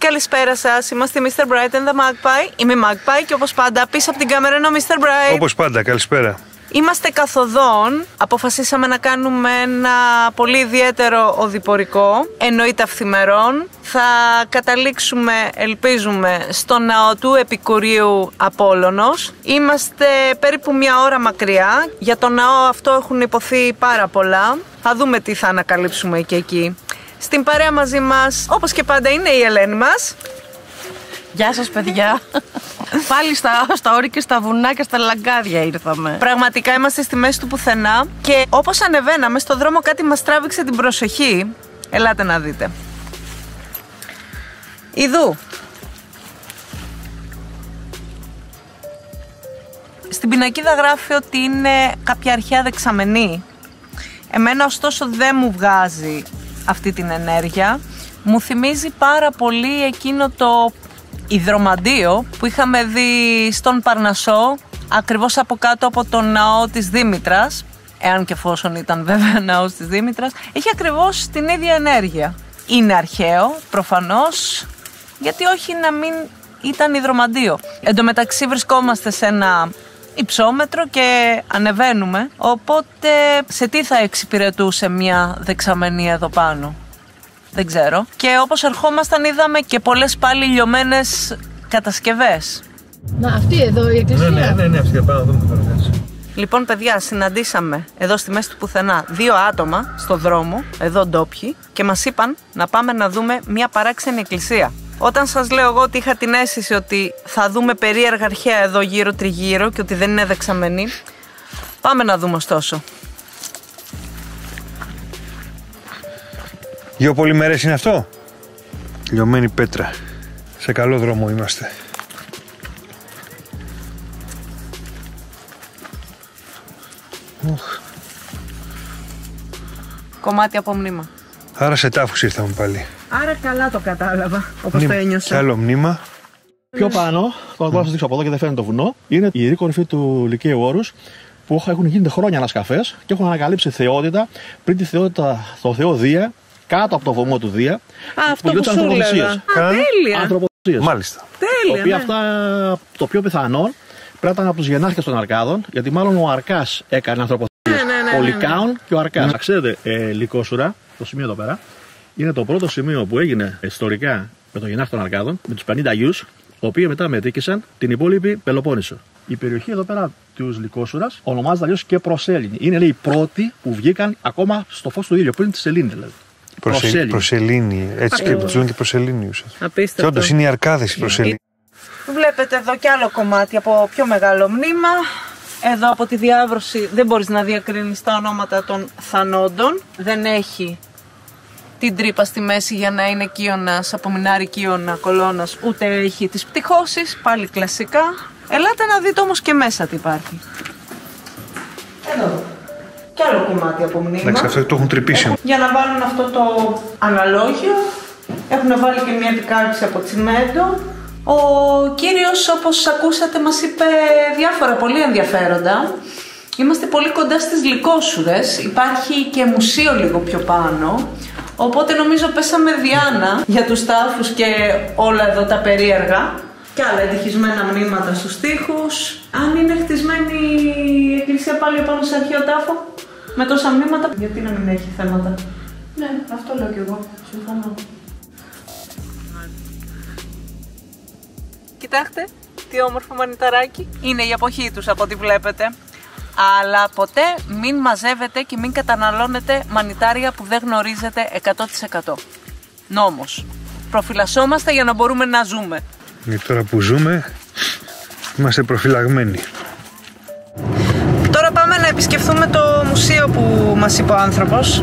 καλησπέρα σας. Είμαστε η Mr. Bright and the Magpie. Είμαι η Magpie και όπως πάντα πίσω από την κάμερα είναι ο Mr. Bright. Όπως πάντα, καλησπέρα. Είμαστε καθοδόν. Αποφασίσαμε να κάνουμε ένα πολύ ιδιαίτερο οδηπορικό. Εννοείται αυθημερών. Θα καταλήξουμε, ελπίζουμε, στο ναό του Επικουρίου Απόλλωνος. Είμαστε περίπου μια ώρα μακριά. Για το ναό αυτό έχουν υποθεί πάρα πολλά. Θα δούμε τι θα ανακαλύψουμε και εκεί. Στην παρέα μαζί μας, όπως και πάντα, είναι η Ελένη μας. Γεια σας, παιδιά. Πάλι στα όρη και στα βουνά και στα λαγκάδια ήρθαμε. Πραγματικά είμαστε στη μέση του πουθενά και όπως ανεβαίναμε στο δρόμο κάτι μας τράβηξε την προσοχή. Ελάτε να δείτε. Ιδού. Στην πινακίδα γράφει ότι είναι κάποια αρχαία δεξαμενή. Εμένα ωστόσο δεν μου βγάζει αυτή την ενέργεια. Μου θυμίζει πάρα πολύ εκείνο το υδρομαντίο που είχαμε δει στον Παρνασσό, ακριβώς από κάτω από τον ναό της Δήμητρας, εάν και εφόσον ήταν βέβαια ναός της Δήμητρας. Έχει ακριβώς την ίδια ενέργεια. Είναι αρχαίο, προφανώς, γιατί όχι να μην ήταν υδρομαντίο. Εν τω μεταξύ βρισκόμαστε σε ένα υψόμετρο και ανεβαίνουμε, οπότε σε τι θα εξυπηρετούσε μια δεξαμενή εδώ πάνω? Δεν ξέρω. Και όπως ερχόμασταν είδαμε και πολλές πάλι λιωμένες κατασκευές. Να, αυτή εδώ η εκκλησία. Ναι, αυτή πάνω εδώ μου. Λοιπόν, παιδιά, συναντήσαμε εδώ στη μέση του πουθενά 2 άτομα στο δρόμο, εδώ ντόπιοι, και μας είπαν να πάμε να δούμε μια παράξενη εκκλησία. Όταν σας λέω εγώ ότι είχα την αίσθηση ότι θα δούμε περίεργα αρχαία εδώ γύρω τριγύρω και ότι δεν είναι δεξαμενή, πάμε να δούμε ωστόσο. Γεωπολυμερές είναι αυτό? Λιωμένη πέτρα. Σε καλό δρόμο είμαστε. Κομμάτι από μνήμα. Άρα σε τάφους ήρθαμε πάλι. Άρα καλά το κατάλαβα, όπως το ένιωσα. Κι άλλο μνήμα. Πιο πάνω, τώρα μπορώ να σας δείξω από εδώ και δεν φαίνεται το βουνό, είναι η ιερή κορυφή του Λυκαίου Όρους, που έχουν γίνει χρόνια ανασκαφές και έχουν ανακαλύψει θεότητα, πριν τη θεότητα, το θεό Δία, κάτω από το βωμό του Δία. Αυτό που σου έλεγα. Τέλεια. Ανθρωποθυσίες. Μάλιστα. Τέλεια, Το οποίο ναι. αυτά, το πιο πιθανό, πρέπει να ήταν από τους γενάρχες των Αρκάδων, γιατί μάλλον ο Αρκάς έκανε ανθρωποθυσίες. Ο Λυκάων και ο Αρκάς. Να ξέρετε, Λυκόσουρα, το σημείο εδώ πέρα, είναι το πρώτο σημείο που έγινε ιστορικά με τον γενάρχη των Αρκάδων, με τους 50 αγιούς, οι οποίοι μετά μετήκησαν την υπόλοιπη Πελοπόννησο. Η περιοχή εδώ πέρα του Λυκόσουρας ονομάζεται αλλιώς και Προσέλινη. Είναι, λέει, οι πρώτοι που βγήκαν ακόμα στο φως του ήλιου, πριν τη σελήνη δηλαδή. Προσελήνη. Έτσι και ζουν και προσελήνιους. Απίστευτο. Και όντως είναι οι αρκάδες οι προσελήνιοι. Βλέπετε εδώ κι άλλο κομμάτι από πιο μεγάλο μνήμα. Εδώ από τη διάβρωση δεν μπορείς να διακρίνεις τα ονόματα των θανόντων. Δεν έχει την τρύπα στη μέση για να είναι κύωνας, απομεινάρι κύωνα κολώνας, ούτε έχει τις πτυχώσεις, πάλι κλασικά. Ελάτε να δείτε όμως και μέσα τι υπάρχει. Εδώ. Κι άλλο κομμάτι από μνήμα. Εντάξει, αυτό το έχουν τρυπήσει. Για να βάλουν αυτό το αναλόγιο, έχουν βάλει και μια επικάλυψη από τσιμέντο. Ο κύριος, όπως ακούσατε, μας είπε διάφορα πολύ ενδιαφέροντα. Είμαστε πολύ κοντά στις Λυκόσουρες, υπάρχει και μουσείο λίγο πιο πάνω. Οπότε νομίζω πέσαμε διάνα για τους τάφους και όλα εδώ τα περίεργα. Και άλλα εντυχισμένα μνήματα στους τοίχους. Αν είναι χτισμένη η εκκλησία πάλι πάνω σε αρχαίο τάφο, με τόσα μνήματα, γιατί να μην έχει θέματα? Ναι, αυτό λέω κι εγώ. Συμφωνώ. Κοιτάξτε, τι όμορφο μανιταράκι. Είναι η εποχή τους από ό,τι βλέπετε. Αλλά ποτέ μην μαζεύετε και μην καταναλώνετε μανιτάρια που δεν γνωρίζετε 100%. Νόμος. Προφυλασσόμαστε για να μπορούμε να ζούμε. Γιατί τώρα που ζούμε, είμαστε προφυλαγμένοι. Τώρα πάμε να επισκεφθούμε το μουσείο που μας είπε ο άνθρωπος.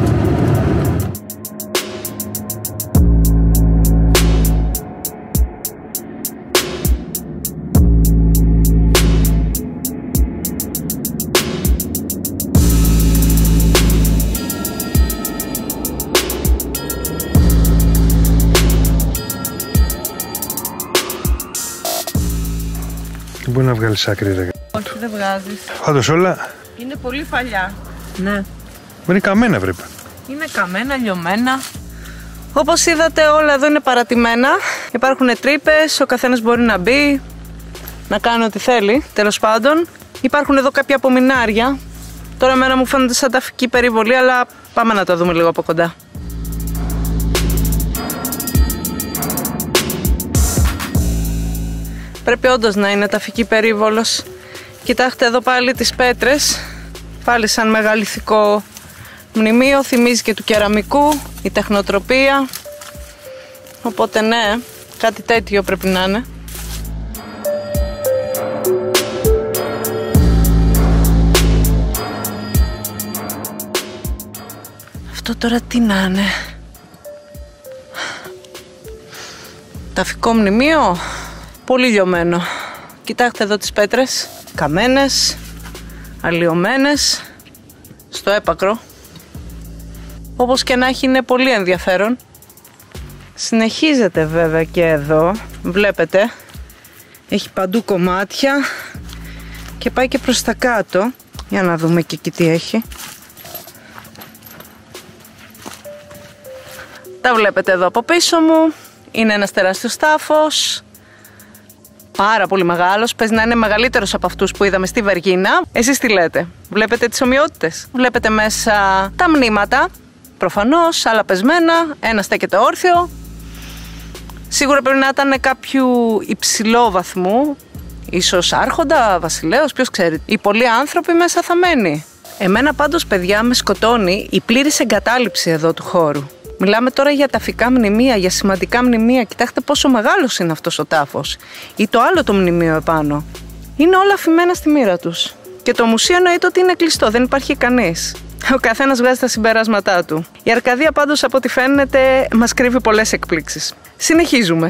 Δεν μπορεί να βγάλεις άκρη, ρε. Όχι, δεν βγάζεις. Πάντως όλα Είναι πολύ παλιά. Ναι. είναι καμένα, βρέπε. Είναι καμένα, λιωμένα. Όπως είδατε όλα εδώ είναι παρατημένα. Υπάρχουν τρύπες, ο καθένας μπορεί να μπει, να κάνει ό,τι θέλει, τέλος πάντων. Υπάρχουν εδώ κάποια απομεινάρια. Τώρα εμένα μου φαίνονται σαν ταφική περίβολη, αλλά πάμε να τα δούμε λίγο από κοντά. Πρέπει όντως να είναι ταφική περίβολος. Κοιτάξτε εδώ πάλι τις πέτρες, πάλι σαν μεγαλυθικό μνημείο, θυμίζει και του κεραμικού, η τεχνοτροπία. Οπότε ναι, κάτι τέτοιο πρέπει να είναι. Αυτό τώρα τι να είναι? Ταφικό μνημείο, πολύ λιωμένο. Κοιτάξτε εδώ τις πέτρες, καμένες, αλλοιωμένες, στο έπακρο. Όπως και να έχει, είναι πολύ ενδιαφέρον. Συνεχίζεται βέβαια και εδώ, βλέπετε, έχει παντού κομμάτια και πάει και προς τα κάτω. Για να δούμε και εκεί τι έχει. Τα βλέπετε εδώ από πίσω μου, είναι ένας τεράστιος τάφος, πάρα πολύ μεγάλος, παίζει να είναι μεγαλύτερος από αυτούς που είδαμε στη Βεργίνα. Εσείς τι λέτε? Βλέπετε τις ομοιότητες? Βλέπετε μέσα τα μνήματα, προφανώς, άλλα πεσμένα, ένα στέκεται όρθιο. Σίγουρα πρέπει να ήταν κάποιου υψηλό βαθμού, ίσως άρχοντα, βασιλέος, ποιος ξέρει. Οι πολλοί άνθρωποι μέσα θα μένει. Εμένα πάντως, παιδιά, με σκοτώνει η πλήρης εγκατάλειψη εδώ του χώρου. Μιλάμε τώρα για ταφικά μνημεία, για σημαντικά μνημεία. Κοιτάξτε πόσο μεγάλος είναι αυτός ο τάφος. Ή το άλλο το μνημείο επάνω. Είναι όλα αφημένα στη μοίρα τους. Και το μουσείο εννοείται ότι είναι κλειστό, δεν υπάρχει κανείς. Ο καθένας βγάζει τα συμπεράσματά του. Η Αρκαδία πάντως, από ό,τι φαίνεται, μας κρύβει πολλές εκπλήξεις. Συνεχίζουμε.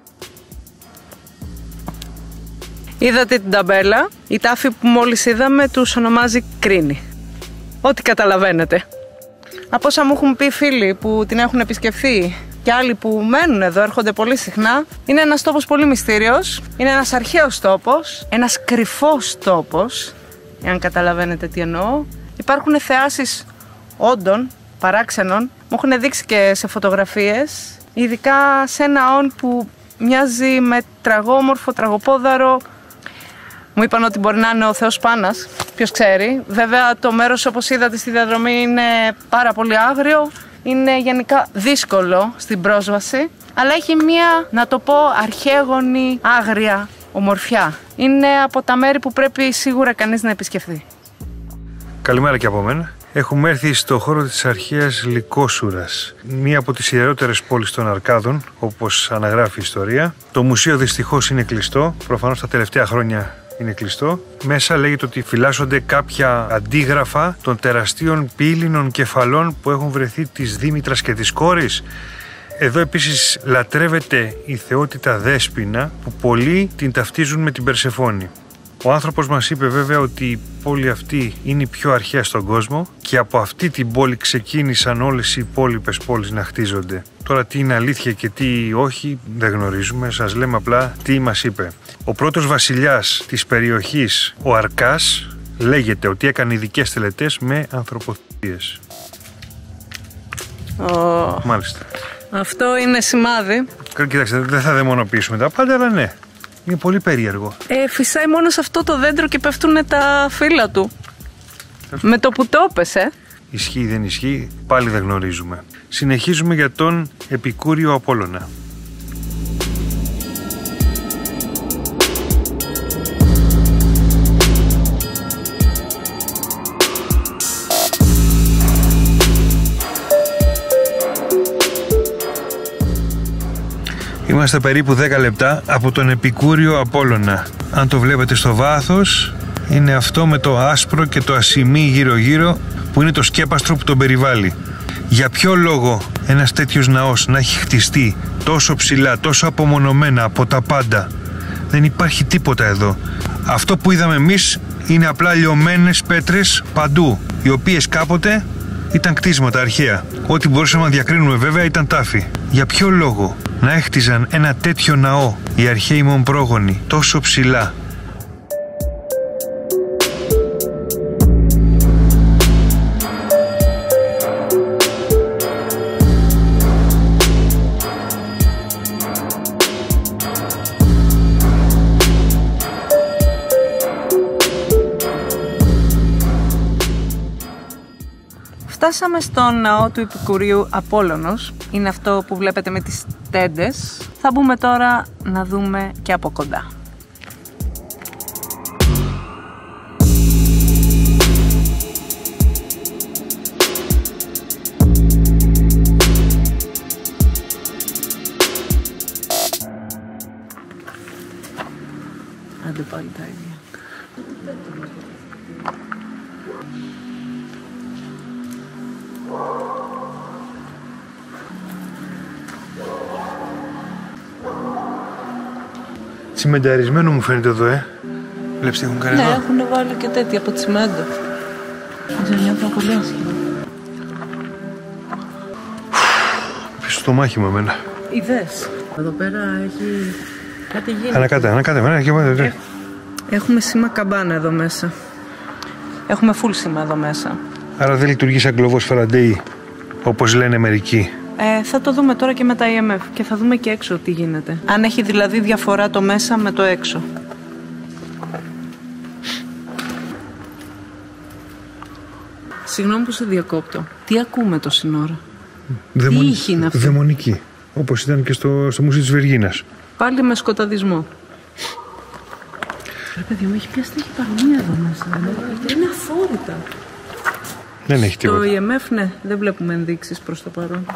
Είδατε την ταμπέλα? Η τάφη που μόλις είδαμε τους ονομάζει Κρίνη. Ό,τι καταλαβαίνετε. Από όσα μου έχουν πει φίλοι που την έχουν επισκεφθεί και άλλοι που μένουν εδώ, έρχονται πολύ συχνά, είναι ένας τόπος πολύ μυστήριος, είναι ένας αρχαίος τόπος, ένας κρυφός τόπος, εάν καταλαβαίνετε τι εννοώ. Υπάρχουν θεάσεις όντων, παράξενων, μου έχουν δείξει και σε φωτογραφίες, ειδικά σε ένα όν που μοιάζει με τραγόμορφο, τραγοπόδαρο. Μου είπαν ότι μπορεί να είναι ο Θεός Πάνας, ποιος ξέρει. Βέβαια το μέρος, όπως είδατε στη διαδρομή, είναι πάρα πολύ άγριο. Είναι γενικά δύσκολο στην πρόσβαση, αλλά έχει μία, να το πω, αρχαίγονη, άγρια ομορφιά. Είναι από τα μέρη που πρέπει σίγουρα κανείς να επισκεφθεί. Καλημέρα και από μένα. Έχουμε έρθει στο χώρο της αρχαίας Λυκόσουρας, μία από τις ιερότερες πόλεις των Αρκάδων, όπως αναγράφει η ιστορία. Το μουσείο δυστυχώς είναι κλειστό, προφανώς τα τελευταία χρόνια είναι κλειστό. Μέσα λέγεται ότι φυλάσσονται κάποια αντίγραφα των τεραστίων πύληνων κεφαλών που έχουν βρεθεί της Δήμητρας και της κόρης. Εδώ επίσης λατρεύεται η θεότητα Δέσποινα, που πολλοί την ταυτίζουν με την Περσεφόνη. Ο άνθρωπος μας είπε βέβαια ότι η πόλη αυτή είναι η πιο αρχαία στον κόσμο και από αυτή την πόλη ξεκίνησαν όλες οι υπόλοιπες πόλεις να χτίζονται. Τώρα τι είναι αλήθεια και τι όχι δεν γνωρίζουμε, σας λέμε απλά τι μας είπε. Ο πρώτος βασιλιάς της περιοχής, ο Αρκάς, λέγεται ότι έκανε ειδικές τελετές με ανθρωποθυσίες. Μάλιστα. Αυτό είναι σημάδι. Κοιτάξτε, δεν θα δαιμονοποιήσουμε τα πάντα, αλλά ναι. Είναι πολύ περίεργο. Φυσάει μόνο σε αυτό το δέντρο και πέφτουν τα φύλλα του. Με το που το έπεσε. Ισχύει ή δεν ισχύει, πάλι δεν γνωρίζουμε. Συνεχίζουμε για τον Επικούριο Απόλλωνα. Είμαστε περίπου 10 λεπτά από τον Επικούριο Απόλλωνα. Αν το βλέπετε στο βάθος, είναι αυτό με το άσπρο και το ασημί γύρω-γύρω που είναι το σκέπαστρο που τον περιβάλλει. Για ποιο λόγο ένας τέτοιος ναός να έχει χτιστεί τόσο ψηλά, τόσο απομονωμένα από τα πάντα? Δεν υπάρχει τίποτα εδώ. Αυτό που είδαμε εμείς είναι απλά λιωμένες πέτρες παντού, οι οποίες κάποτε ήταν κτίσματα αρχαία. Ό,τι μπορούσαμε να διακρίνουμε βέβαια ήταν τάφη. Για ποιο λόγο να έχτιζαν ένα τέτοιο ναό οι αρχαίοι μον πρόγονοι τόσο ψηλά? Φτάσαμε στο ναό του Επικουρίου Απόλλωνος. Είναι αυτό που βλέπετε με τις τέντες. Θα μπούμε τώρα να δούμε και από κοντά. Άντε πάλι τα ίδια. Τσιμενταρισμένο μου φαίνεται εδώ, Βλέπεις τι έχουν κάνει εδώ. Ναι, έχουν βάλει και τέτοια από τσιμέντο. Δεν νιώθω πολύ άσχημα. Πίσω στο μάχη μου εμένα. Είδες. Εδώ πέρα έχει κάτι γίνει. Ανακάτε. Έχουμε σήμα καμπάνα εδώ μέσα. Έχουμε full σήμα εδώ μέσα. Άρα δεν λειτουργεί σαν κλωβός Φαραντέι, όπως λένε μερικοί. Θα το δούμε τώρα και με τα EMF και θα δούμε και έξω τι γίνεται. Αν έχει δηλαδή διαφορά το μέσα με το έξω. Συγγνώμη που σε διακόπτω. Τι ακούμε τόση ώρα? Τι ήχη είναι αυτή? Δαιμονική. Όπως ήταν και στο Μουσείο της Βεργίνας. Πάλι με σκοταδισμό. Ρε παιδί μου, έχει πιάσει ταχυπαρμία εδώ μέσα. Είναι αφόρητα. Δεν έχει τίποτα. Το EMF, ναι, δεν βλέπουμε ενδείξεις προς το παρόν.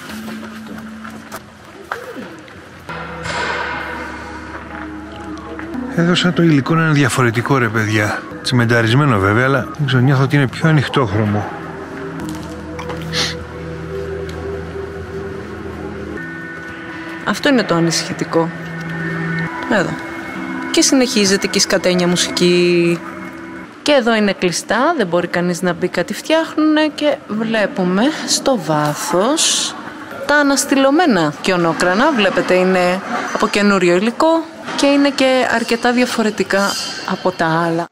Εδώ σαν το υλικό να είναι διαφορετικό, ρε παιδιά. Τσιμενταρισμένο βέβαια, αλλά δεν ξέρω, νιώθω ότι είναι πιο ανοιχτόχρωμο. Αυτό είναι το ανησυχητικό. Εδώ. Και συνεχίζεται και η σκατένια μουσική. Και εδώ είναι κλειστά, δεν μπορεί κανείς να μπει, κάτι φτιάχνουνε και βλέπουμε στο βάθος τα αναστηλωμένα κιονόκρανα. Βλέπετε είναι από καινούριο υλικό και είναι και αρκετά διαφορετικά από τα άλλα.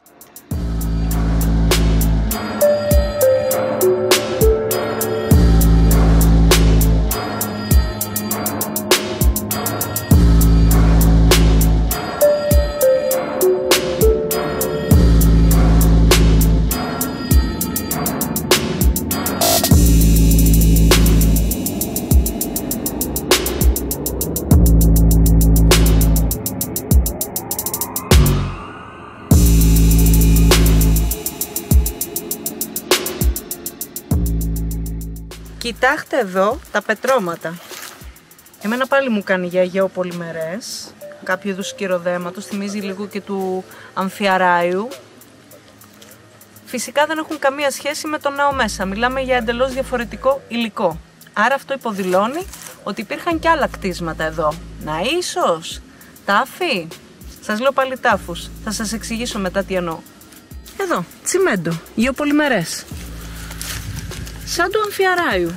Κοιτάξτε εδώ τα πετρώματα. Εμένα πάλι μου κάνει για Αιγαίο πολυμερές. Κάποιο είδους σκυροδέματος, θυμίζει λίγο και του Αμφιαράιου. Φυσικά δεν έχουν καμία σχέση με το ναό μέσα. Μιλάμε για εντελώς διαφορετικό υλικό. Άρα αυτό υποδηλώνει ότι υπήρχαν και άλλα κτίσματα εδώ. Ναΐσος, τάφη. Σας λέω πάλι τάφους. Θα σας εξηγήσω μετά τι εννοώ. Εδώ, τσιμέντο, γεωπολυμερές. Σαν του Αμφιαράιου.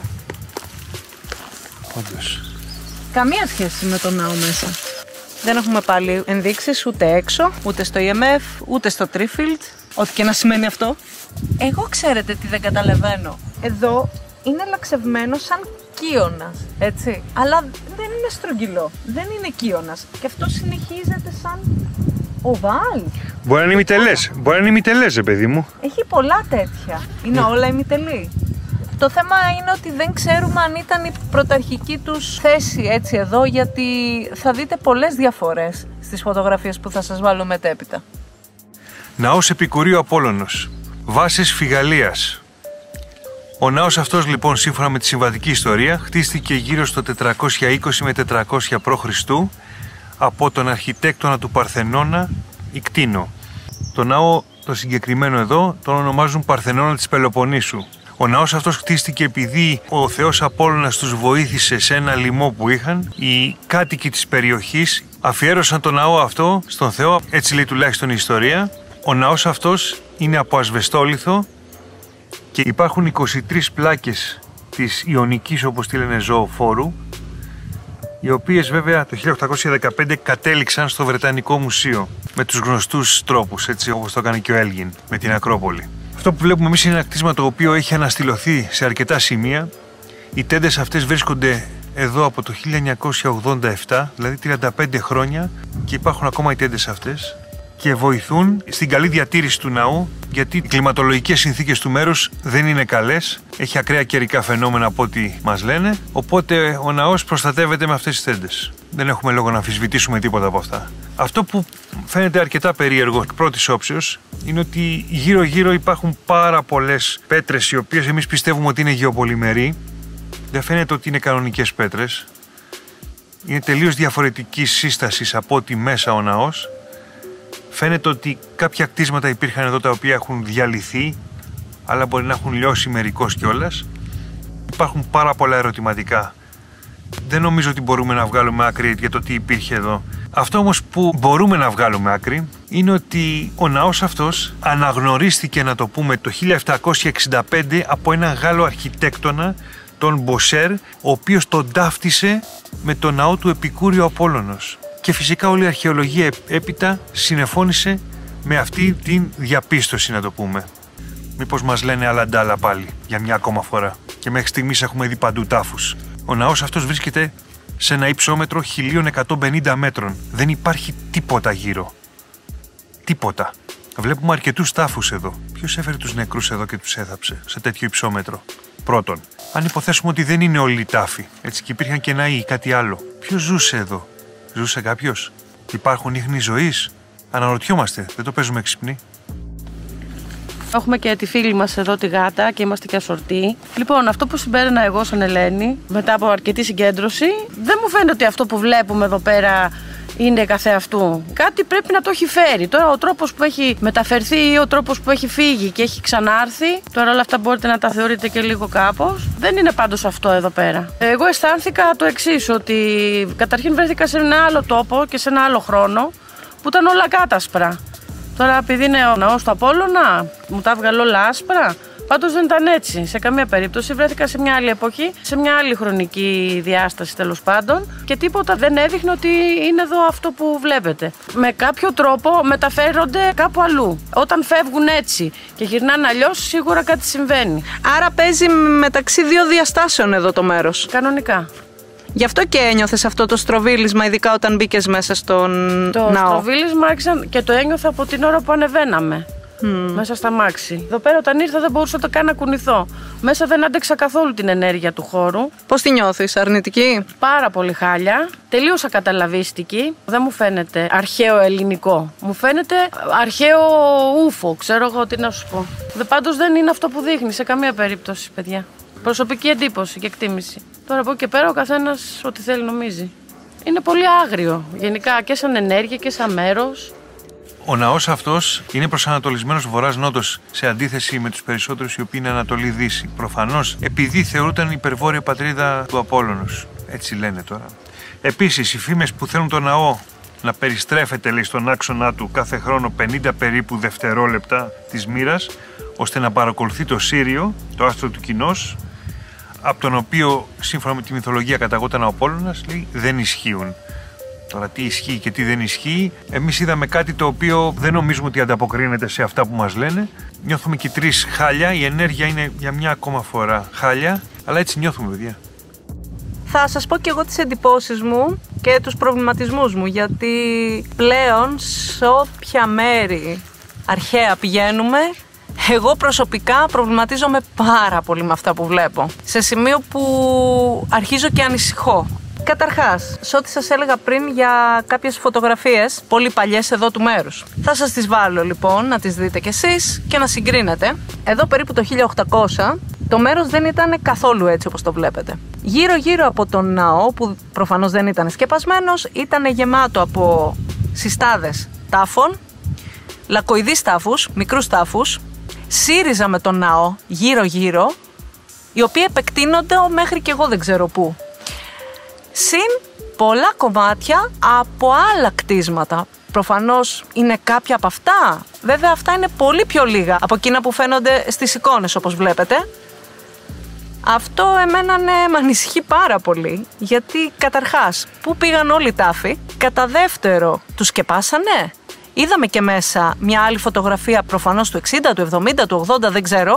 Όντως. Καμία σχέση με το ναό μέσα. Δεν έχουμε πάλι ενδείξεις ούτε έξω, ούτε στο EMF, ούτε στο Trifield. Ό,τι και να σημαίνει αυτό. Εγώ ξέρετε τι δεν καταλαβαίνω. Εδώ είναι λαξευμένο σαν κύωνας, έτσι. Αλλά δεν είναι στρογγυλό, δεν είναι κύωνας. Και αυτό συνεχίζεται σαν οβάλ. Μπορεί να είναι ημιτελές, μπορεί να είναι ημιτελές, παιδί μου. Έχει πολλά τέτοια. Είναι όλα ημιτελή. Το θέμα είναι ότι δεν ξέρουμε αν ήταν η πρωταρχική τους θέση έτσι εδώ, γιατί θα δείτε πολλές διαφορές στις φωτογραφίες που θα σας βάλω μετέπειτα. Ναός Επικουρίου Απόλλωνος. Βάσεις φυγαλίας. Ο ναός αυτός λοιπόν, σύμφωνα με τη συμβατική ιστορία, χτίστηκε γύρω στο 420 με 400 π.Χ. από τον αρχιτέκτονα του Παρθενώνα Ικτίνο. Το ναό το συγκεκριμένο εδώ τον ονομάζουν Παρθενώνα της Πελοποννήσου. Ο ναός αυτός χτίστηκε επειδή ο θεός Απόλλωνας τους βοήθησε σε ένα λοιμό που είχαν. Οι κάτοικοι της περιοχής αφιέρωσαν τον ναό αυτό στον θεό, έτσι λέει τουλάχιστον η ιστορία. Ο ναός αυτός είναι από ασβεστόλιθο και υπάρχουν 23 πλάκες της Ιωνικής, όπως τη λένε, ζωοφόρου, οι οποίες βέβαια το 1815 κατέληξαν στο Βρετανικό Μουσείο με τους γνωστούς τρόπους, έτσι όπως το έκανε και ο Έλγιν με την Ακρόπολη. Αυτό που βλέπουμε εμείς είναι ένα κτίσμα το οποίο έχει αναστηλωθεί σε αρκετά σημεία. Οι τέντες αυτές βρίσκονται εδώ από το 1987, δηλαδή 35 χρόνια, και υπάρχουν ακόμα οι τέντες αυτές. και βοηθούν στην καλή διατήρηση του ναού, γιατί οι κλιματολογικές συνθήκες του μέρους δεν είναι καλές. Έχει ακραία καιρικά φαινόμενα από ό,τι μας λένε, οπότε ο ναός προστατεύεται με αυτές τις τέντες. Δεν έχουμε λόγο να αμφισβητήσουμε τίποτα από αυτά. Αυτό που φαίνεται αρκετά περίεργο εκ πρώτης όψεως είναι ότι γύρω-γύρω υπάρχουν πάρα πολλές πέτρες, οι οποίες εμείς πιστεύουμε ότι είναι γεωπολυμεροί. Δεν φαίνεται ότι είναι κανονικές πέτρες. Είναι τελείως διαφορετικής σύστασης από ό,τι μέσα ο ναός. Φαίνεται ότι κάποια κτίσματα υπήρχαν εδώ τα οποία έχουν διαλυθεί, αλλά μπορεί να έχουν λιώσει μερικώς κιόλας. Υπάρχουν πάρα πολλά ερωτηματικά. Δεν νομίζω ότι μπορούμε να βγάλουμε άκρη για το τι υπήρχε εδώ. Αυτό όμως που μπορούμε να βγάλουμε άκρη είναι ότι ο ναός αυτός αναγνωρίστηκε, να το πούμε, το 1765 από έναν Γάλλο αρχιτέκτονα, τον Μποσέρ, ο οποίος τον ταύτισε με το ναό του Επικούριου Απόλλωνος. Και φυσικά όλη η αρχαιολογία έπειτα συνεφώνησε με αυτή την διαπίστωση, να το πούμε. Μήπως μας λένε άλλα ντάλα πάλι για μια ακόμα φορά. Και μέχρι στιγμής έχουμε δει παντού τάφους. Ο ναός αυτός βρίσκεται σε ένα υψόμετρο 1150 μέτρων. Δεν υπάρχει τίποτα γύρω. Τίποτα. Βλέπουμε αρκετούς τάφους εδώ. Ποιος έφερε τους νεκρούς εδώ και τους έθαψε σε τέτοιο υψόμετρο? Πρώτον, αν υποθέσουμε ότι δεν είναι όλοι οι τάφοι, έτσι, και υπήρχαν και ναοί ή κάτι άλλο, ποιος ζούσε εδώ? Ζούσε κάποιος? Υπάρχουν ίχνη ζωής? Αναρωτιόμαστε, δεν το παίζουμε έξυπνοι. Έχουμε και τη φίλη μας εδώ, τη Γάτα, και είμαστε και ασορτοί. Λοιπόν, αυτό που συμπέρανα εγώ σαν Ελένη, μετά από αρκετή συγκέντρωση, δεν μου φαίνεται ότι αυτό που βλέπουμε εδώ πέρα είναι καθεαυτού. Κάτι πρέπει να το έχει φέρει. Τώρα ο τρόπος που έχει μεταφερθεί ή ο τρόπος που έχει φύγει και έχει ξανάρθει, τώρα όλα αυτά μπορείτε να τα θεωρείτε και λίγο κάπως. Δεν είναι πάντως αυτό εδώ πέρα. Εγώ αισθάνθηκα το εξής, ότι καταρχήν βρέθηκα σε ένα άλλο τόπο και σε ένα άλλο χρόνο που ήταν όλα κάτασπρα. Τώρα επειδή είναι ο ναός του Απόλλωνα, μου τα έβγαλε όλα άσπρα. Πάντως δεν ήταν έτσι. Σε καμία περίπτωση. Βρέθηκα σε μια άλλη εποχή, σε μια άλλη χρονική διάσταση τέλος πάντων, και τίποτα δεν έδειχνε ότι είναι εδώ αυτό που βλέπετε. Με κάποιο τρόπο μεταφέρονται κάπου αλλού. Όταν φεύγουν έτσι και γυρνάνε αλλιώς, σίγουρα κάτι συμβαίνει. Άρα παίζει μεταξύ δύο διαστάσεων εδώ το μέρος. Κανονικά. Γι' αυτό και ένιωθες αυτό το στροβίλισμα, ειδικά όταν μπήκες μέσα στον ναό. Το στροβίλισμα άρχισα και το ένιωθα από την ώρα που ανεβαίναμε. Μέσα στα μάξι. Εδώ πέρα όταν ήρθα δεν μπορούσα το καν να κουνηθώ. Μέσα δεν άντεξα καθόλου την ενέργεια του χώρου. Πώς τη νιώθεις, αρνητική? Πάρα πολύ χάλια. Τελείως ακαταλαβίστικη. Δεν μου φαίνεται αρχαίο ελληνικό. Μου φαίνεται αρχαίο ούφο. Ξέρω εγώ τι να σου πω. Πάντως δεν είναι αυτό που δείχνει σε καμία περίπτωση, παιδιά. Προσωπική εντύπωση και εκτίμηση. Τώρα από εκεί και πέρα ο καθένας ό,τι θέλει νομίζει. Είναι πολύ άγριο. Γενικά και σαν ενέργεια και σαν μέρος. Ο ναός αυτός είναι προσανατολισμένος βορράς-νότος, σε αντίθεση με τους περισσότερους οι οποίοι είναι Ανατολή-Δύση. Προφανώς επειδή θεωρούταν υπερβόρεια πατρίδα του Απόλλωνος. Έτσι λένε τώρα. Επίσης, οι φήμες που θέλουν το ναό να περιστρέφεται, λέει, στον άξονά του κάθε χρόνο 50 περίπου δευτερόλεπτα της μοίρας, ώστε να παρακολουθεί το Σύριο, το άστρο του Κοινός, από τον οποίο σύμφωνα με τη μυθολογία καταγόταν ο Απόλλωνας, λέει, δεν ισχύουν. Τώρα τι ισχύει και τι δεν ισχύει, εμείς είδαμε κάτι το οποίο δεν νομίζουμε ότι ανταποκρίνεται σε αυτά που μας λένε. Νιώθουμε και τρεις χάλια, η ενέργεια είναι για μια ακόμα φορά χάλια, αλλά έτσι νιώθουμε, παιδιά. Θα σας πω και εγώ τις εντυπώσεις μου και τους προβληματισμούς μου, γιατί πλέον σε όποια μέρη αρχαία πηγαίνουμε, εγώ προσωπικά προβληματίζομαι πάρα πολύ με αυτά που βλέπω. Σε σημείο που αρχίζω και ανησυχώ. Καταρχάς, σε ό,τι σας έλεγα πριν για κάποιες φωτογραφίες πολύ παλιές εδώ του μέρους. Θα σας τις βάλω λοιπόν να τις δείτε κι εσείς και να συγκρίνετε. Εδώ περίπου το 1800 το μέρος δεν ήταν καθόλου έτσι όπως το βλέπετε. Γύρω-γύρω από τον ναό, που προφανώς δεν ήταν σκεπασμένος, ήταν γεμάτο από συστάδες τάφων, λακκοειδείς τάφους, μικρούς τάφους, σύριζα με τον ναό γύρω-γύρω, οι οποίοι επεκτείνονται μέχρι και εγώ δεν ξέρω πού. Συν πολλά κομμάτια από άλλα κτίσματα. Προφανώς είναι κάποια από αυτά. Βέβαια αυτά είναι πολύ πιο λίγα από εκείνα που φαίνονται στις εικόνες όπως βλέπετε. Αυτό εμένα με ανησυχεί πάρα πολύ. Γιατί καταρχάς, πού πήγαν όλοι οι τάφοι? Κατά δεύτερο, τους σκεπάσανε? Είδαμε και μέσα μια άλλη φωτογραφία, προφανώς του 60, του 70, του 80, δεν ξέρω,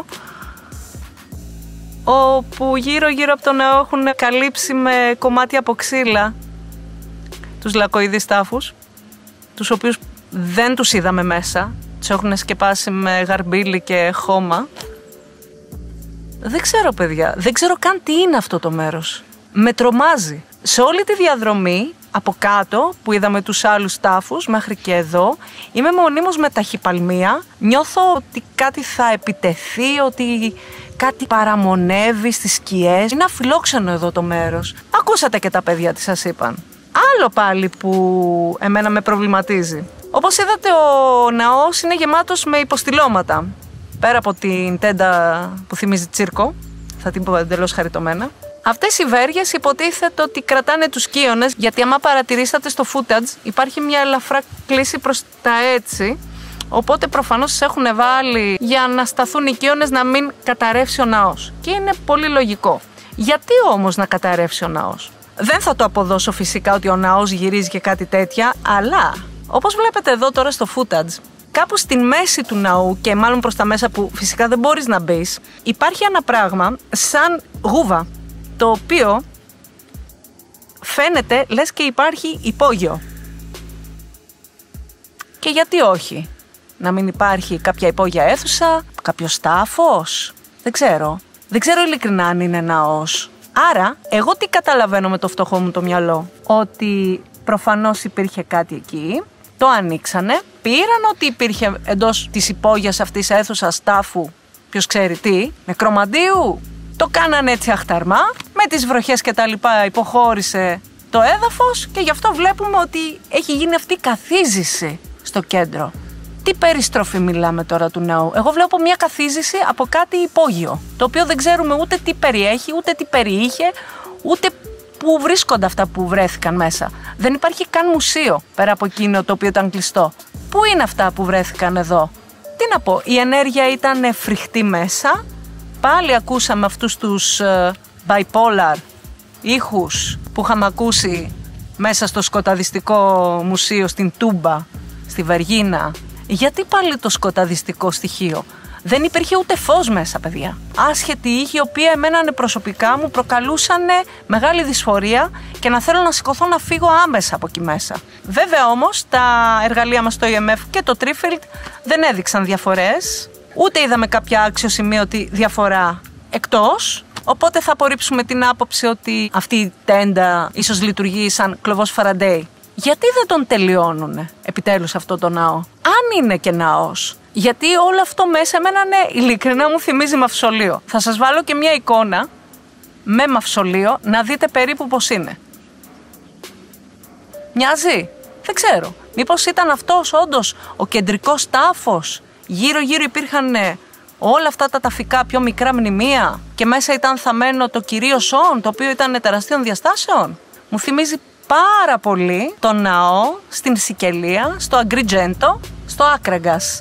όπου γύρω-γύρω από τον ναό έχουν καλύψει με κομμάτια από ξύλα τους λακκοειδείς τάφους, τους οποίους Δεν τους είδαμε μέσα. Τους έχουν σκεπάσει με γαρμπίλι και χώμα. Δεν ξέρω, παιδιά. Δεν ξέρω καν τι είναι αυτό το μέρος. Με τρομάζει. Σε όλη τη διαδρομή, από κάτω που είδαμε τους άλλους τάφους μέχρι και εδώ, είμαι μονίμως με ταχυπαλμία. Νιώθω ότι κάτι θα επιτεθεί, ότι κάτι παραμονεύει στις σκιές. Είναι αφιλόξενο εδώ το μέρος. Ακούσατε και τα παιδιά τι σας είπαν. Άλλο πάλι που εμένα με προβληματίζει. Όπως είδατε, ο ναός είναι γεμάτος με υποστηλώματα. Πέρα από την τέντα που θυμίζει τσίρκο, θα την πω εντελώς χαριτωμένα. Αυτές οι βέργες υποτίθεται ότι κρατάνε τους κύονες, γιατί άμα παρατηρήσατε στο footage υπάρχει μια ελαφρά κλίση προς τα έτσι, οπότε προφανώς τις έχουν βάλει για να σταθούν οι κύονες να μην καταρρεύσει ο ναός. Και είναι πολύ λογικό. Γιατί όμως να καταρρεύσει ο ναός? Δεν θα το αποδώσω φυσικά ότι ο ναός γυρίζει και κάτι τέτοια, αλλά όπως βλέπετε εδώ τώρα στο footage, κάπου στην μέση του ναού και μάλλον προς τα μέσα που φυσικά δεν μπορείς να μπεις, υπάρχει ένα πράγμα σαν γούβα, το οποίο φαίνεται λες και υπάρχει υπόγειο. Και γιατί όχι? Να μην υπάρχει κάποια υπόγεια αίθουσα, κάποιος τάφος, δεν ξέρω. Δεν ξέρω ειλικρινά αν είναι ναός. Άρα, εγώ τι καταλαβαίνω με το φτωχό μου το μυαλό? Ότι προφανώς υπήρχε κάτι εκεί, το ανοίξανε, πήραν ότι υπήρχε εντός της υπόγειας αυτής αίθουσας τάφου, ποιος ξέρει τι, νεκρομαντίου. Το κάνανε έτσι αχταρμά, με τις βροχές και τα λοιπά υποχώρησε το έδαφος και γι' αυτό βλέπουμε ότι έχει γίνει αυτή η καθίζηση στο κέντρο. Τι περιστροφή μιλάμε τώρα του ναού? Εγώ βλέπω μια καθίζηση από κάτι υπόγειο, το οποίο δεν ξέρουμε ούτε τι περιέχει, ούτε τι περιείχε, ούτε πού βρίσκονται αυτά που βρέθηκαν μέσα. Δεν υπάρχει καν μουσείο πέρα από εκείνο το οποίο ήταν κλειστό. Πού είναι αυτά που βρέθηκαν εδώ? Τι να πω, η ενέργεια ήταν φρικτή μέσα. Πάλι ακούσαμε αυτούς τους bipolar ήχους που είχαμε ακούσει μέσα στο σκοταδιστικό μουσείο στην Τούμπα, στη Βεργίνα. Γιατί πάλι το σκοταδιστικό στοιχείο? Δεν υπήρχε ούτε φως μέσα, παιδιά. Άσχετη ήχοι, οι οποίοι εμένα προσωπικά μου προκαλούσαν μεγάλη δυσφορία και να θέλω να σηκωθώ να φύγω άμεσα από εκεί μέσα. Βέβαια όμως τα εργαλεία μας στο EMF και το Trifield δεν έδειξαν διαφορές. Ούτε είδαμε κάποια αξιοσημείωτη διαφορά εκτός, οπότε θα απορρίψουμε την άποψη ότι αυτή η τέντα ίσως λειτουργεί σαν κλωβός Φαραντέι. Γιατί δεν τον τελειώνουνε επιτέλους αυτό το ναό? Αν είναι και ναός, γιατί όλο αυτό μέσα εμένα, ναι, ειλικρινά μου θυμίζει μαυσολείο. Θα σας βάλω και μια εικόνα με μαυσολείο να δείτε περίπου πώς είναι. Μοιάζει? Δεν ξέρω. Μήπως ήταν αυτός όντως ο κεντρικός τάφος? Γύρω-γύρω υπήρχαν όλα αυτά τα ταφικά πιο μικρά μνημεία και μέσα ήταν θαμμένο το κυρίω Σον, το οποίο ήταν τεραστίων διαστάσεων. Μου θυμίζει πάρα πολύ το ναό στην Σικελία, στο Αγκριτζέντο, στο Άκραγκας.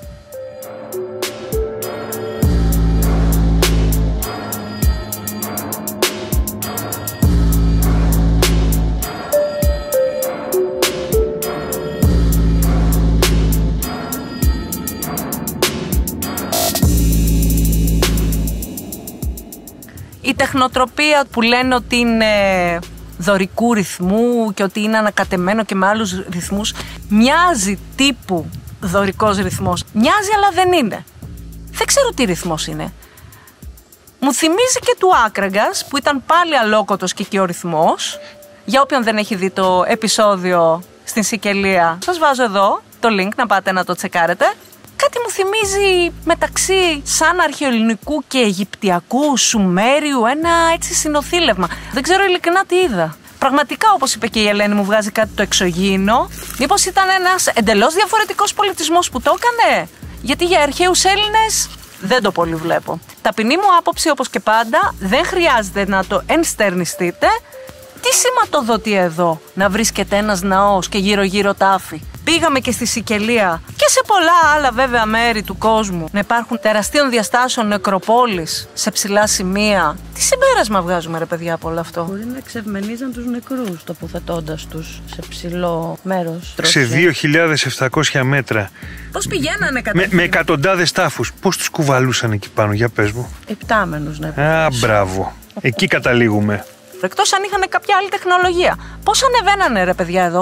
Η τεχνοτροπία που λένε ότι είναι δωρικού ρυθμού και ότι είναι ανακατεμένο και με άλλους ρυθμούς, μοιάζει τύπου δωρικός ρυθμός. Μοιάζει, αλλά δεν είναι. Δεν ξέρω τι ρυθμός είναι. Μου θυμίζει και του Άκραγκας που ήταν πάλι αλόκοτος και εκεί ο ρυθμός. Για όποιον δεν έχει δει το επεισόδιο στην Σικελία, σας βάζω εδώ το link να πάτε να το τσεκάρετε. Κάτι μου θυμίζει μεταξύ σαν αρχαιοελληνικού και αιγυπτιακού, Σουμέριου, ένα έτσι συνοθήλευμα. Δεν ξέρω ειλικρινά τι είδα. Πραγματικά, όπως είπε και η Ελένη, μου βγάζει κάτι το εξωγήινο. Μήπως ήταν ένας εντελώς διαφορετικός πολιτισμός που το έκανε? Γιατί για αρχαίους Έλληνες δεν το πολύ βλέπω. Ταπεινή μου άποψη, όπως και πάντα, δεν χρειάζεται να το ενστερνιστείτε. Τι σηματοδοτεί εδώ να βρίσκεται ένας ναός και γύρω-γύρω τάφη? Πήγαμε και στη Σικελία και σε πολλά άλλα βέβαια μέρη του κόσμου να υπάρχουν τεραστίων διαστάσεων νεκροπόλεις σε ψηλά σημεία. Τι συμπέρασμα βγάζουμε, ρε παιδιά, από όλο αυτό? Μπορεί να εξευμενίζαν τους νεκρούς τοποθετώντας τους σε ψηλό μέρος. Σε 2.700 μέτρα. Πώς πηγαίνανε κατευθείαν? Με εκατοντάδες τάφους. Πώς τους κουβαλούσαν εκεί πάνω, για πες μου. Επτάμενους να πει. Α, μπράβο. Εκεί καταλήγουμε. Εκτός αν είχαν κάποια άλλη τεχνολογία. Πώς ανεβαίνανε, ρε παιδιά, εδώ?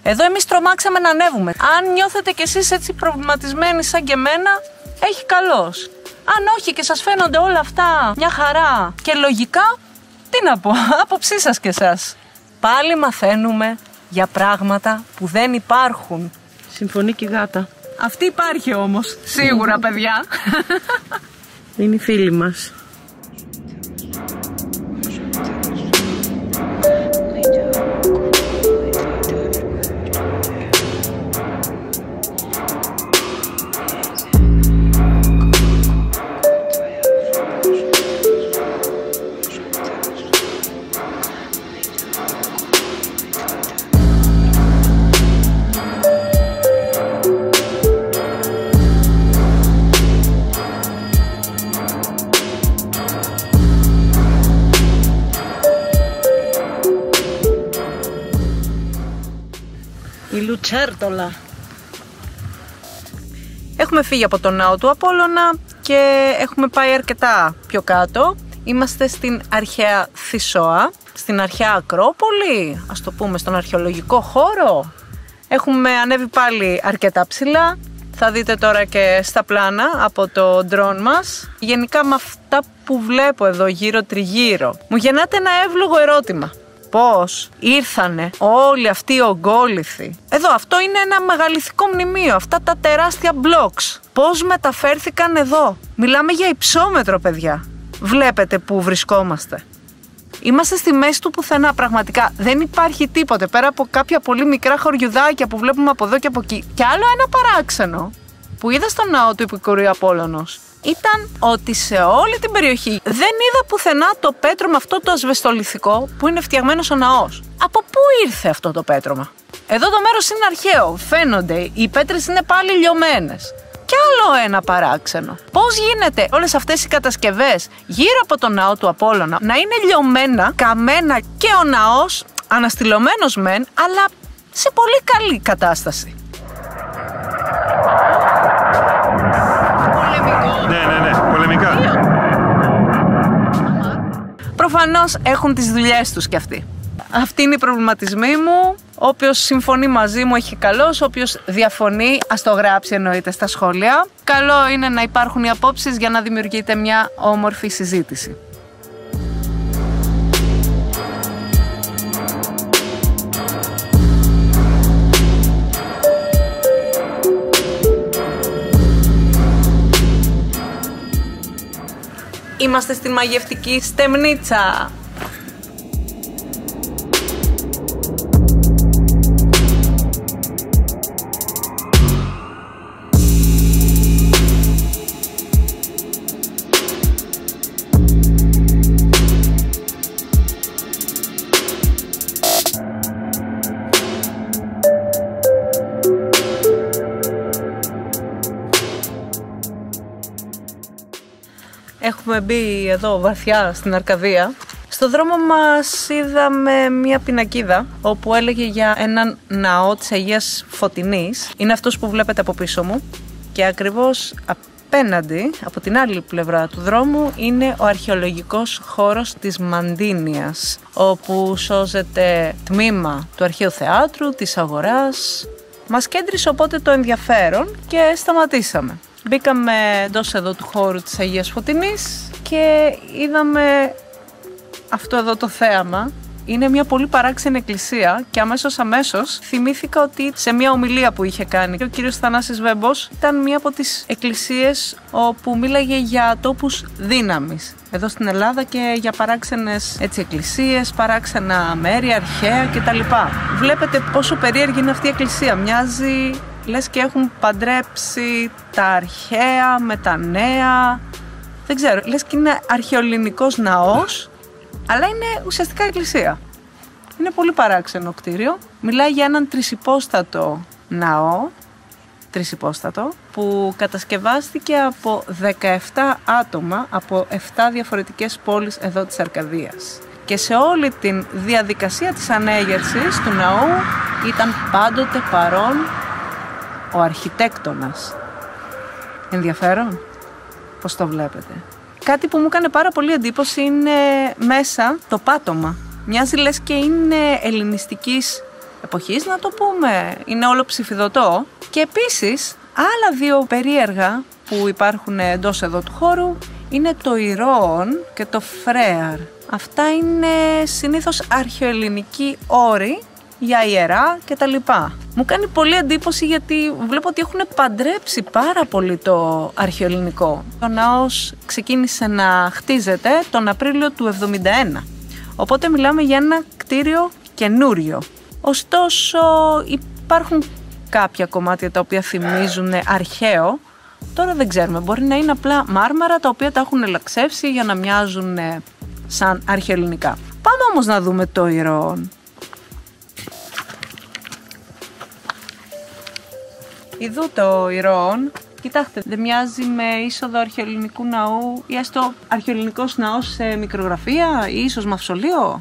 Εδώ εμείς τρομάξαμε να ανέβουμε. Αν νιώθετε κι εσείς έτσι προβληματισμένοι σαν και εμένα, έχει καλώς. Αν όχι και σας φαίνονται όλα αυτά μια χαρά και λογικά, τι να πω, άποψή σας και εσάς. Πάλι μαθαίνουμε για πράγματα που δεν υπάρχουν. Συμφωνεί και η γάτα. Αυτή υπάρχει όμως, σίγουρα παιδιά. Είναι η φίλη μας. Η Λουτσέρτολα. Έχουμε φύγει από τον ναό του Απόλλωνα και έχουμε πάει αρκετά πιο κάτω. Είμαστε στην αρχαία Θησόα, στην αρχαία Ακρόπολη, ας το πούμε στον αρχαιολογικό χώρο. Έχουμε ανέβει πάλι αρκετά ψηλά. Θα δείτε τώρα και στα πλάνα από το ντρόν μας. Γενικά με αυτά που βλέπω εδώ γύρω τριγύρω, μου γεννάται ένα εύλογο ερώτημα. Πώς ήρθανε όλοι αυτοί οι ογκόληθοι? Εδώ αυτό είναι ένα μεγαλυθικό μνημείο, αυτά τα τεράστια blocks. Πώς μεταφέρθηκαν εδώ? Μιλάμε για υψόμετρο, παιδιά. Βλέπετε που βρισκόμαστε. Είμαστε στη μέση του πουθενά, πραγματικά. Δεν υπάρχει τίποτε πέρα από κάποια πολύ μικρά χωριουδάκια που βλέπουμε από εδώ και από εκεί. Και άλλο ένα παράξενο που είδα στο ναό του Επικουρίου Απόλλωνος ήταν ότι σε όλη την περιοχή δεν είδα πουθενά το πέτρωμα αυτό το ασβεστολιθικό που είναι φτιαγμένος ο ναός. Από πού ήρθε αυτό το πέτρωμα? Εδώ το μέρος είναι αρχαίο, φαίνονται, οι πέτρες είναι πάλι λιωμένες. Κι άλλο ένα παράξενο. Πώς γίνεται όλες αυτές οι κατασκευές γύρω από το ναό του Απόλλωνα να είναι λιωμένα, καμένα και ο ναός αναστηλωμένος μεν, αλλά σε πολύ καλή κατάσταση? Ναι, πολεμικά. Προφανώς έχουν τις δουλειές τους κι αυτοί. Αυτοί είναι οι προβληματισμοί μου. Όποιος συμφωνεί μαζί μου έχει καλώς, όποιος διαφωνεί ας το γράψει εννοείται στα σχόλια. Καλό είναι να υπάρχουν οι απόψεις για να δημιουργείται μια όμορφη συζήτηση. Είμαστε στην μαγευτική Στεμνίτσα. Έχουμε μπει εδώ βαθιά στην Αρκαδία. Στο δρόμο μας είδαμε μια πινακίδα όπου έλεγε για έναν ναό της Αγίας Φωτεινής. Είναι αυτός που βλέπετε από πίσω μου και ακριβώς απέναντι, από την άλλη πλευρά του δρόμου, είναι ο αρχαιολογικός χώρος της Μαντίνιας, όπου σώζεται τμήμα του αρχαίου θεάτρου, της αγοράς. Μας κέντρισε οπότε το ενδιαφέρον και σταματήσαμε. Μπήκαμε εντός εδώ του χώρου της Αγίας Φωτεινής και είδαμε αυτό εδώ το θέαμα. Είναι μια πολύ παράξενη εκκλησία και αμέσως θυμήθηκα ότι σε μια ομιλία που είχε κάνει ο κύριος Θανάσης Βέμπος ήταν μια από τις εκκλησίες όπου μίλαγε για τόπους δύναμης εδώ στην Ελλάδα και για παράξενες έτσι εκκλησίες, παράξενα μέρη, αρχαία κτλ. Βλέπετε πόσο περίεργη είναι αυτή η εκκλησία. Μοιάζει λες και έχουν παντρέψει τα αρχαία με τα νέα. Δεν ξέρω, λες και είναι αρχαιοελληνικός ναός, αλλά είναι ουσιαστικά εκκλησία. Είναι πολύ παράξενο κτίριο. Μιλάει για έναν τρισυπόστατο ναό, που κατασκευάστηκε από 17 άτομα από 7 διαφορετικές πόλεις εδώ της Αρκαδίας. Και σε όλη τη διαδικασία της ανέγερσης του ναού ήταν πάντοτε παρόν ο αρχιτέκτονας. Ενδιαφέρον, πώς το βλέπετε. Κάτι που μου έκανε πάρα πολύ εντύπωση είναι μέσα το πάτωμα. Μοιάζει λες και είναι ελληνιστικής εποχής να το πούμε, είναι όλο ψηφιδωτό. Και επίσης άλλα δύο περίεργα που υπάρχουν εντός εδώ του χώρου είναι το Ηρώων και το Φρέαρ. Αυτά είναι συνήθως αρχαιοελληνικοί όροι για ιερά και τα λοιπά. Μου κάνει πολύ εντύπωση γιατί βλέπω ότι έχουν παντρέψει πάρα πολύ το αρχαιοελληνικό. Ο ναός ξεκίνησε να χτίζεται τον Απρίλιο του 1971. Οπότε μιλάμε για ένα κτίριο καινούριο. Ωστόσο υπάρχουν κάποια κομμάτια τα οποία θυμίζουν αρχαίο. Τώρα δεν ξέρουμε, μπορεί να είναι απλά μάρμαρα τα οποία τα έχουν ελαξεύσει για να μοιάζουν σαν αρχαιοελληνικά. Πάμε όμως να δούμε το Ηρώων. Ιδού το Ηρώων. Κοιτάξτε, δεν μοιάζει με είσοδο αρχαιοελληνικού ναού ή έστω αρχαιοελληνικός ναός σε μικρογραφία ή ίσως μαυσολείο.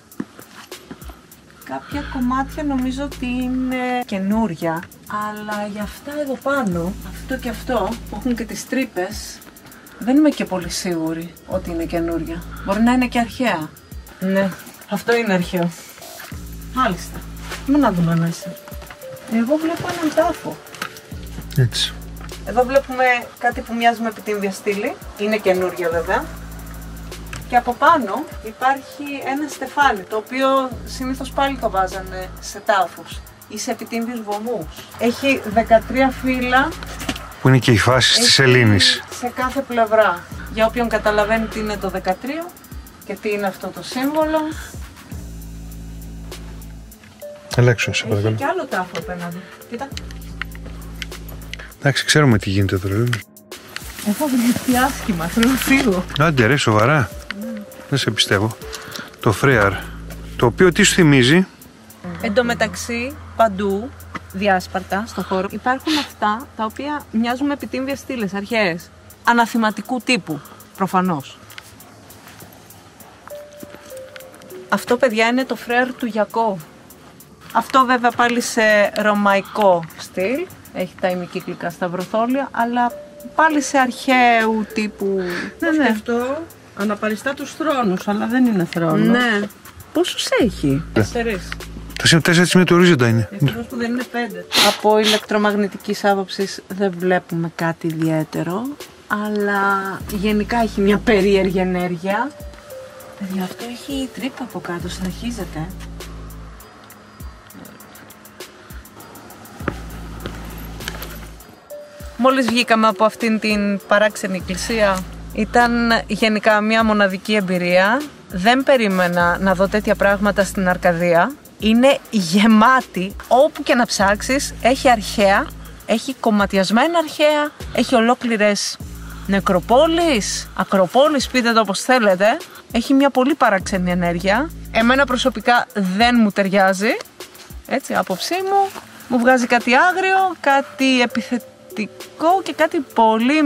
Κάποια κομμάτια νομίζω ότι είναι καινούρια, αλλά για αυτά εδώ πάνω, αυτό και αυτό που έχουν και τις τρύπες, δεν είμαι και πολύ σίγουρη ότι είναι καινούρια. Μπορεί να είναι και αρχαία. Ναι, αυτό είναι αρχαίο. Μάλιστα. Πάμε να δούμε μέσα. Εγώ βλέπω έναν τάφο. Έτσι. Εδώ βλέπουμε κάτι που μοιάζει με επιτύμβια στήλη. Είναι καινούργια βέβαια. Και από πάνω υπάρχει ένα στεφάνι, το οποίο συνήθως πάλι το βάζανε σε τάφους ή σε επιτύμβιους βωμούς. Έχει 13 φύλλα. Που είναι και οι φάσεις της σελήνης. Σε κάθε πλευρά. Για όποιον καταλαβαίνει τι είναι το 13 και τι είναι αυτό το σύμβολο. Ελέξω, σε παρακαλώ. Έχει και άλλο τάφο απέναντι. Κοίτα. Εντάξει, ξέρουμε τι γίνεται εδώ. Έχω βλέπει άσχημα, θέλω να φύγω. Άντε ρε, σοβαρά. Δεν σε πιστεύω. Το Φρέαρ, το οποίο τι σου θυμίζει? Εν τω μεταξύ, παντού, διάσπαρτα στο χώρο, υπάρχουν αυτά τα οποία μοιάζουν με επιτύμβιες στήλες, αρχαίες. Αναθηματικού τύπου, προφανώς. Αυτό, παιδιά, είναι το Φρέαρ του Γιακώβ. Αυτό βέβαια πάλι σε ρωμαϊκό στυλ. Έχει τα ημικύκλικα σταυροθόλια, αλλά πάλι σε αρχαίου τύπου. Ναι, αυτό αναπαριστά τους θρόνους, αλλά δεν είναι θρόνο. Ναι. Πόσους έχει? 4. Τα 4 με το ορίζοντα είναι. Ευτυχώς που δεν είναι 5. Από ηλεκτρομαγνητικής άποψης δεν βλέπουμε κάτι ιδιαίτερο, αλλά γενικά έχει μια περίεργη ενέργεια. Παιδιά, αυτό έχει τρύπα από κάτω, συνεχίζεται. Μόλις βγήκαμε από αυτήν την παράξενη εκκλησία, ήταν γενικά μια μοναδική εμπειρία. Δεν περίμενα να δω τέτοια πράγματα στην Αρκαδία. Είναι γεμάτη, όπου και να ψάξεις, έχει αρχαία, έχει κομματιασμένα αρχαία, έχει ολόκληρες νεκροπόλεις, ακροπόλεις, πείτε το όπως θέλετε. Έχει μια πολύ παράξενη ενέργεια. Εμένα προσωπικά δεν μου ταιριάζει, έτσι, άποψή μου βγάζει κάτι άγριο, κάτι επιθετικό και κάτι πολύ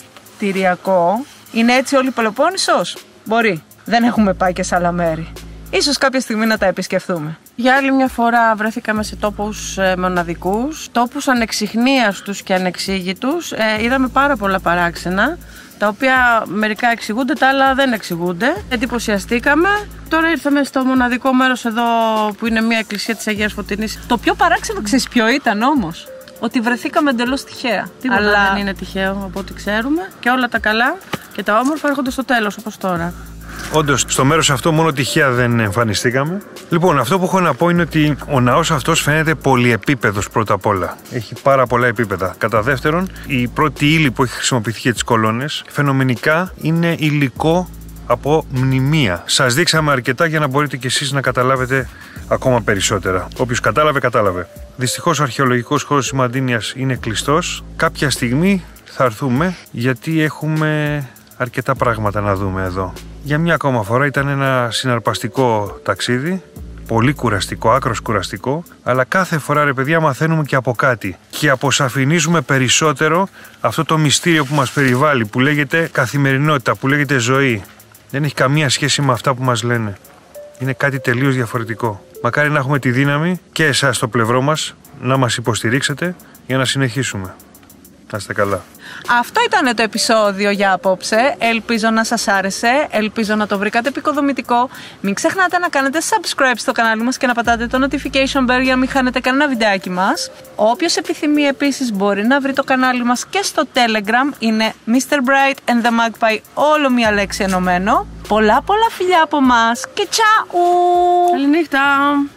μυστηριακό. Είναι έτσι όλη η Πελοπόννησος? Μπορεί. Δεν έχουμε πάει και σε άλλα μέρη. Ίσως κάποια στιγμή να τα επισκεφθούμε. Για άλλη μια φορά βρέθηκαμε σε τόπους μοναδικούς, τόπους ανεξιχνίαστους και ανεξήγητους. Είδαμε πάρα πολλά παράξενα, τα οποία μερικά εξηγούνται, τα άλλα δεν εξηγούνται. Εντυπωσιαστήκαμε. Τώρα ήρθαμε στο μοναδικό μέρος εδώ που είναι μια εκκλησία της Αγίας Φωτεινής. Το πιο παράξενο ξέρεις ποιο ήταν όμως? Ότι βρεθήκαμε εντελώς τυχαία. Τίποτα δεν είναι τυχαίο από ό,τι ξέρουμε. Και όλα τα καλά και τα όμορφα έρχονται στο τέλος, όπως τώρα. Όντως, στο μέρος αυτό μόνο τυχαία δεν εμφανιστήκαμε. Λοιπόν, αυτό που έχω να πω είναι ότι ο ναός αυτός φαίνεται πολυεπίπεδος πρώτα απ' όλα. Έχει πάρα πολλά επίπεδα. Κατά δεύτερον, η πρώτη ύλη που έχει χρησιμοποιηθεί για τις κολόνες φαινομενικά είναι υλικό από μνημεία. Σας δείξαμε αρκετά για να μπορείτε κι εσείς να καταλάβετε ακόμα περισσότερα. Όποιος κατάλαβε, κατάλαβε. Δυστυχώς ο αρχαιολογικός χώρος της Μαντίνιας είναι κλειστός. Κάποια στιγμή θα έρθουμε γιατί έχουμε αρκετά πράγματα να δούμε εδώ. Για μια ακόμα φορά ήταν ένα συναρπαστικό ταξίδι, πολύ κουραστικό, άκρος κουραστικό, αλλά κάθε φορά, ρε παιδιά, μαθαίνουμε και από κάτι και αποσαφηνίζουμε περισσότερο αυτό το μυστήριο που μας περιβάλλει, που λέγεται καθημερινότητα, που λέγεται ζωή. Δεν έχει καμία σχέση με αυτά που μας λένε. Είναι κάτι τελείως διαφορετικό. Μακάρι να έχουμε τη δύναμη και εσάς στο πλευρό μας να μας υποστηρίξετε για να συνεχίσουμε. Να είστε καλά. Αυτό ήταν το επεισόδιο για απόψε. Ελπίζω να σας άρεσε. Ελπίζω να το βρήκατε επικοδομητικό. Μην ξεχνάτε να κάνετε subscribe στο κανάλι μας και να πατάτε το notification bell για να μην χάνετε κανένα βιντεάκι μας. Όποιος επιθυμεί επίσης μπορεί να βρει το κανάλι μας και στο Telegram. Είναι Mr. Bright and the Magpie, όλο μία λέξη ενωμένο. Πολλά φιλιά από μας και τσάου! Καληνύχτα!